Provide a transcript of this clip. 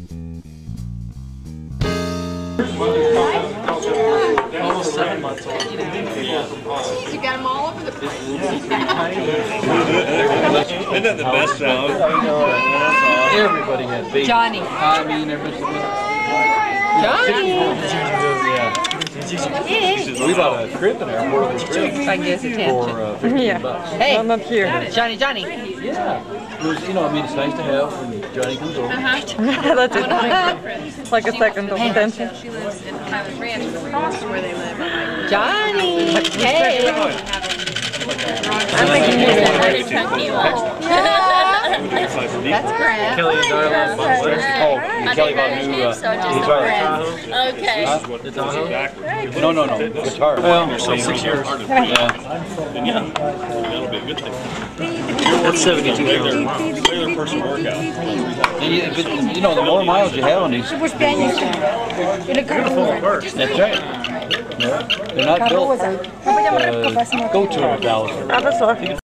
Almost 7 months old. You got them all over the place. Isn't that the best sound? Everybody has babies. Johnny. I mean, everybody's Johnny. We bought a trip in there for I guess attention. $15. Hey, I'm up here. Johnny. Yeah. It was, you know, I mean, it's nice to have when Johnny comes over. That's it. Like a second of attention. She lives in Tyler's Ranch, across where they live. Johnny. Hey. I'm making you That's grand. Kelly and Darla. Oh, Kelly bought new guitar. Okay. The Tahoe? No, guitar. Well, 6 years. Yeah. That'll be a good thing. That's 72 years. Regular person workout. And you know, the more miles you have on these, that's right. Yeah. They're not built go to 1,000.